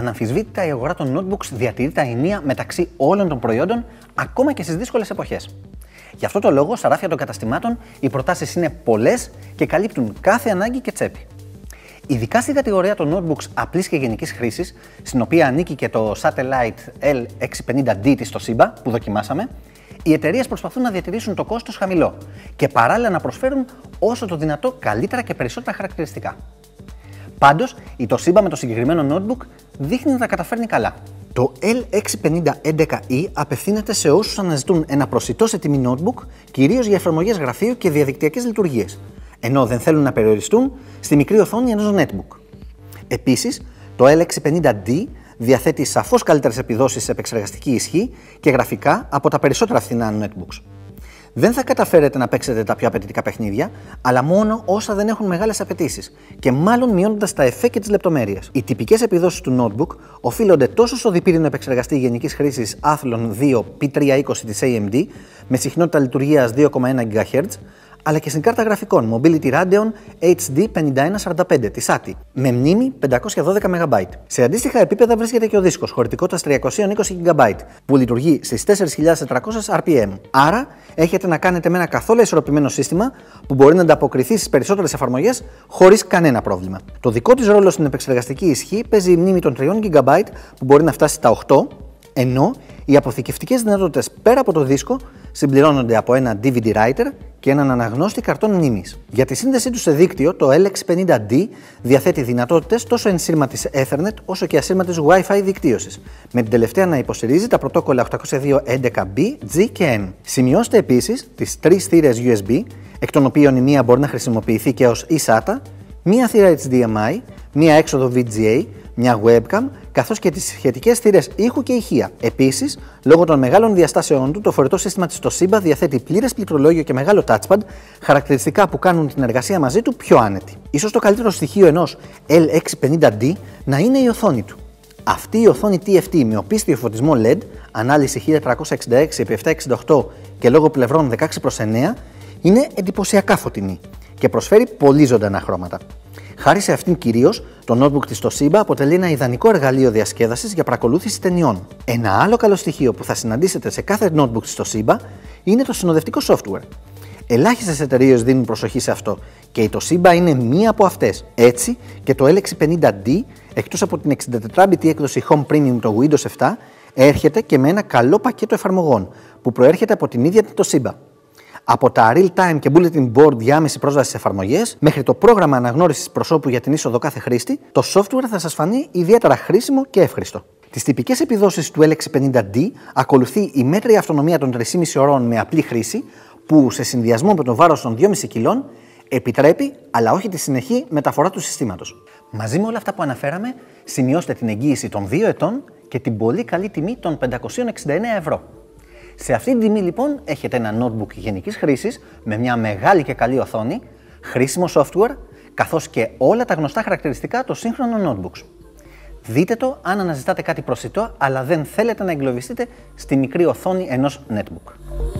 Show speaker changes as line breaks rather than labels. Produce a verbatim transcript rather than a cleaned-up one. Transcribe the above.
αναμφισβήτητα η αγορά των notebooks διατηρεί τα ενία μεταξύ όλων των προϊόντων, ακόμα και στις δύσκολες εποχές. Γι' αυτό το λόγο, στα ράφια των καταστημάτων, οι προτάσεις είναι πολλές και καλύπτουν κάθε ανάγκη και τσέπη. Ειδικά στην κατηγορία των notebooks απλής και γενικής χρήσης, στην οποία ανήκει και το Satellite ελ εξακόσια πενήντα ντι της Toshiba που δοκιμάσαμε, οι εταιρείες προσπαθούν να διατηρήσουν το κόστος χαμηλό και παράλληλα να προσφέρουν όσο το δυνατό καλύτερα και περισσότερα χαρακτηριστικά. Πάντως, η Toshiba με το συγκεκριμένο notebook δείχνει να τα καταφέρνει καλά. Το ελ εξακόσια πενήντα έντεκα ι απευθύνεται σε όσους αναζητούν ένα προσιτό σε τιμή notebook, κυρίως για εφαρμογές γραφείου και διαδικτυακές λειτουργίες, ενώ δεν θέλουν να περιοριστούν στη μικρή οθόνη ενός netbook. Επίσης, το ελ εξακόσια πενήντα ντι διαθέτει σαφώς καλύτερες επιδόσεις σε επεξεργαστική ισχύ και γραφικά από τα περισσότερα φθηνά netbooks. Δεν θα καταφέρετε να παίξετε τα πιο απαιτητικά παιχνίδια, αλλά μόνο όσα δεν έχουν μεγάλες απαιτήσεις και μάλλον μειώνοντας τα εφέ και τις λεπτομέρειες. Οι τυπικές επιδόσεις του notebook οφείλονται τόσο στο διπύρινο επεξεργαστή γενικής χρήσης Athlon δύο πι τριακόσια είκοσι της έι εμ ντι με συχνότητα λειτουργίας δύο κόμμα ένα γκιγκαχέρτζ, αλλά και στην κάρτα γραφικών Mobility Radeon έιτς ντι πενήντα ένα σαράντα πέντε της έι τι άι με μνήμη πεντακόσια δώδεκα μεγαμπάιτ. Σε αντίστοιχα επίπεδα βρίσκεται και ο δίσκος χωρητικότητας τριακόσια είκοσι γιγαμπάιτ που λειτουργεί στις τέσσερις χιλιάδες τετρακόσια αρ πι εμ. Άρα έχετε να κάνετε με ένα καθόλου ισορροπημένο σύστημα που μπορεί να ανταποκριθεί στις περισσότερες εφαρμογές χωρίς κανένα πρόβλημα. Το δικό της ρόλο στην επεξεργαστική ισχύ παίζει η μνήμη των τριών γιγαμπάιτ που μπορεί να φτάσει στα οκτώ, ενώ οι αποθηκευτικές δυνατότητες πέρα από το δίσκο συμπληρώνονται από ένα ντι βι ντι writer και έναν αναγνώστη καρτών μνήμης. Για τη σύνδεσή του σε δίκτυο, το ελ εξακόσια πενήντα ντι διαθέτει δυνατότητες τόσο ενσύρματης Ethernet όσο και ασύρματης Wi-Fi δικτύωσης, με την τελευταία να υποστηρίζει τα πρωτόκολλα οκτακόσια δύο κόμμα έντεκα μπι, τζι και N. Σημειώστε επίσης τις τρεις θύρες γιου ες μπι, εκ των οποίων η μία μπορεί να χρησιμοποιηθεί και ως eSATA, μία θύρα έιτς ντι εμ άι, μία έξοδο βι τζι έι, μια webcam, καθώς και τις σχετικές θύρες ήχου και ηχεία. Επίσης, λόγω των μεγάλων διαστάσεών του, το φορητό σύστημα της Toshiba διαθέτει πλήρες πληκτρολόγιο και μεγάλο touchpad, χαρακτηριστικά που κάνουν την εργασία μαζί του πιο άνετη. Ίσως το καλύτερο στοιχείο ενός ελ εξακόσια πενήντα ντι να είναι η οθόνη του. Αυτή η οθόνη τι εφ τι με οπίστιο φωτισμό ελ ι ντι, ανάλυση χίλια τριακόσια εξήντα έξι επί επτακόσια εξήντα οκτώ και λόγω πλευρών δεκαέξι προς εννέα, είναι εντυπωσιακά φωτεινή και προσφέρει πολύ ζωντανά χρώματα. Χάρη σε αυτήν κυρίως, το notebook της Toshiba αποτελεί ένα ιδανικό εργαλείο διασκέδασης για παρακολούθηση ταινιών. Ένα άλλο καλό στοιχείο που θα συναντήσετε σε κάθε notebook της Toshiba είναι το συνοδευτικό software. Ελάχιστες εταιρείες δίνουν προσοχή σε αυτό και η Toshiba είναι μία από αυτές. Έτσι και το ελ εξακόσια πενήντα ντι, εκτός από την εξήντα τέσσερα μπιτ έκδοση Home Premium το Windows επτά, έρχεται και με ένα καλό πακέτο εφαρμογών που προέρχεται από την ίδια την Toshiba. Από τα real-time και bulletin board διάμεση πρόσβαση σε εφαρμογές, μέχρι το πρόγραμμα αναγνώρισης προσώπου για την είσοδο κάθε χρήστη, το software θα σας φανεί ιδιαίτερα χρήσιμο και εύχριστο. Τις τυπικές επιδόσεις του ελ εξακόσια πενήντα ντι ακολουθεί η μέτρια αυτονομία των τρεις κόμμα πέντε ωρών με απλή χρήση, που σε συνδυασμό με το βάρος των δυόμισι κιλών επιτρέπει, αλλά όχι τη συνεχή μεταφορά του συστήματος. Μαζί με όλα αυτά που αναφέραμε, σημειώστε την εγγύηση των δύο ετών και την πολύ καλή τιμή των πεντακόσια εξήντα εννέα ευρώ. Σε αυτή την τιμή λοιπόν έχετε ένα notebook γενικής χρήσης με μια μεγάλη και καλή οθόνη, χρήσιμο software, καθώς και όλα τα γνωστά χαρακτηριστικά των σύγχρονων notebooks. Δείτε το αν αναζητάτε κάτι προσιτό αλλά δεν θέλετε να εγκλωβιστείτε στη μικρή οθόνη ενός netbook.